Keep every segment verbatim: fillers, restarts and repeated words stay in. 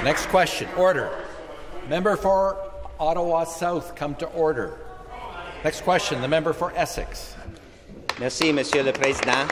Next question. Order. Member for Ottawa South, come to order. Next question. The member for Essex. Merci, Monsieur le Président.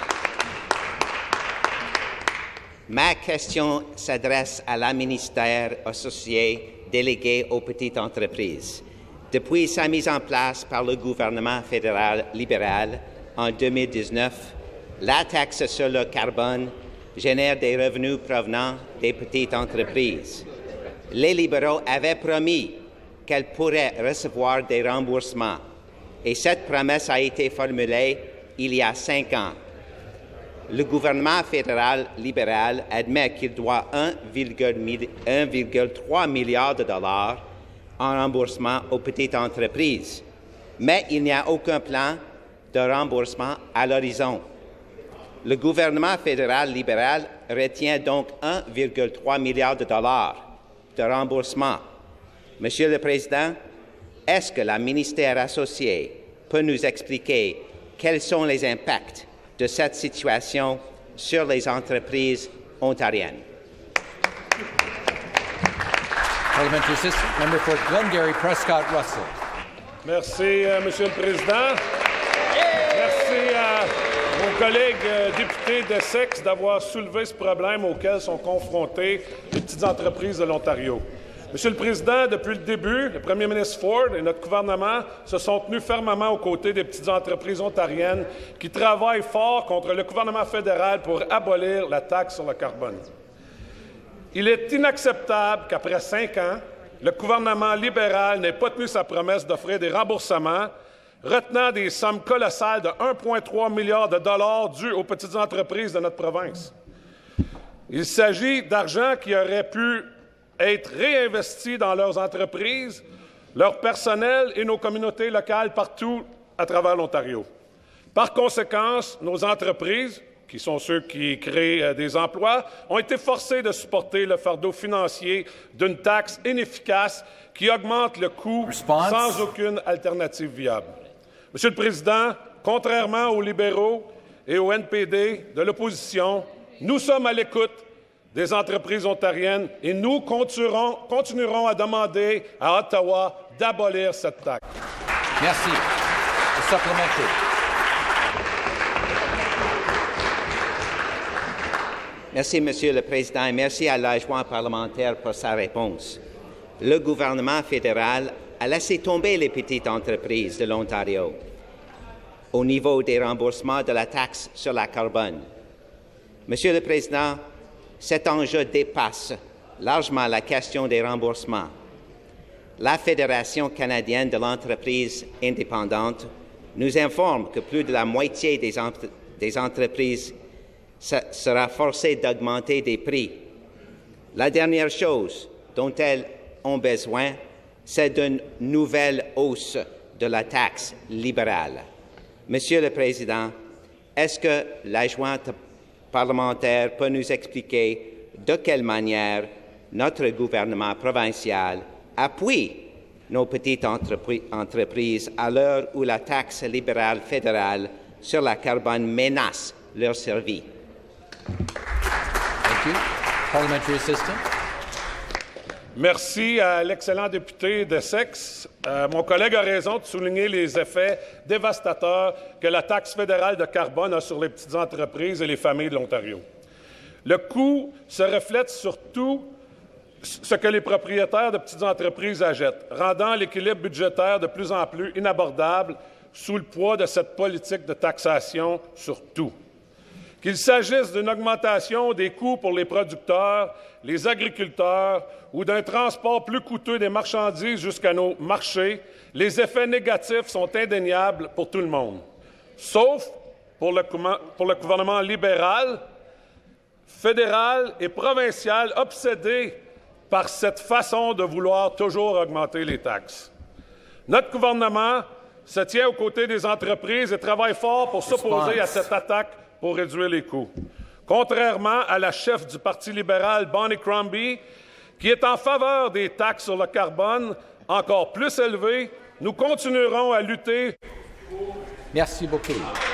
Ma question s'adresse à la ministère associée déléguée aux petites entreprises. Depuis sa mise en place par le gouvernement fédéral libéral en deux mille dix-neuf, la taxe sur le carbone génère des revenus provenant des petites entreprises. Les libéraux avaient promis qu'elles pourraient recevoir des remboursements, et cette promesse a été formulée il y a cinq ans. Le gouvernement fédéral libéral admet qu'il doit un virgule trois milliard de dollars en remboursement aux petites entreprises, mais il n'y a aucun plan de remboursement à l'horizon. Le gouvernement fédéral libéral retient donc un virgule trois milliard de dollars de remboursement. Monsieur le Président, est-ce que la ministère associée peut nous expliquer quels sont les impacts de cette situation sur les entreprises ontariennes? Parliamentary Assistant, member for Glengarry, Prescott Russell. Merci, euh, Monsieur le Président. Merci à mon collègue euh, député d'Essex d'avoir soulevé ce problème auquel sont confrontées les petites entreprises de l'Ontario. Monsieur le Président, depuis le début, le premier ministre Ford et notre gouvernement se sont tenus fermement aux côtés des petites entreprises ontariennes qui travaillent fort contre le gouvernement fédéral pour abolir la taxe sur le carbone. Il est inacceptable qu'après cinq ans, le gouvernement libéral n'ait pas tenu sa promesse d'offrir des remboursements, retenant des sommes colossales de un virgule trois milliard de dollars dus aux petites entreprises de notre province. Il s'agit d'argent qui aurait pu être réinvesti dans leurs entreprises, leur personnel et nos communautés locales partout à travers l'Ontario. Par conséquent, nos entreprises, qui sont ceux qui créent euh, des emplois, ont été forcées de supporter le fardeau financier d'une taxe inefficace qui augmente le coût Response. sans aucune alternative viable. Monsieur le Président, contrairement aux libéraux et au N P D de l'opposition, nous sommes à l'écoute des entreprises ontariennes et nous continuerons, continuerons à demander à Ottawa d'abolir cette taxe. Merci. The supplementary. Merci, Monsieur le Président, et merci à l'adjoint parlementaire pour sa réponse. Le gouvernement fédéral a laissé tomber les petites entreprises de l'Ontario au niveau des remboursements de la taxe sur la carbone. Monsieur le Président, cet enjeu dépasse largement la question des remboursements. La Fédération canadienne de l'entreprise indépendante nous informe que plus de la moitié des, entre des entreprises sera forcée d'augmenter des prix. La dernière chose dont elles ont besoin, c'est d'une nouvelle hausse de la taxe libérale. Monsieur le Président, est-ce que l'adjointe parlementaire peut nous expliquer de quelle manière notre gouvernement provincial appuie nos petites entrepri entreprises à l'heure où la taxe libérale fédérale sur la carbone menace leur survie? Thank you. Parliamentary Assistant. Merci à l'excellent député d'Essex. Euh, mon collègue a raison de souligner les effets dévastateurs que la taxe fédérale de carbone a sur les petites entreprises et les familles de l'Ontario. Le coût se reflète surtout ce que les propriétaires de petites entreprises achètent, rendant l'équilibre budgétaire de plus en plus inabordable sous le poids de cette politique de taxation sur tout. Qu'il s'agisse d'une augmentation des coûts pour les producteurs, les agriculteurs ou d'un transport plus coûteux des marchandises jusqu'à nos marchés, les effets négatifs sont indéniables pour tout le monde, sauf pour le, pour le gouvernement libéral, fédéral et provincial obsédé par cette façon de vouloir toujours augmenter les taxes. Notre gouvernement se tient aux côtés des entreprises et travaille fort pour s'opposer à cette attaque pour réduire les coûts. Contrairement à la chef du Parti libéral, Bonnie Crombie, qui est en faveur des taxes sur le carbone encore plus élevées, nous continuerons à lutter. Merci beaucoup.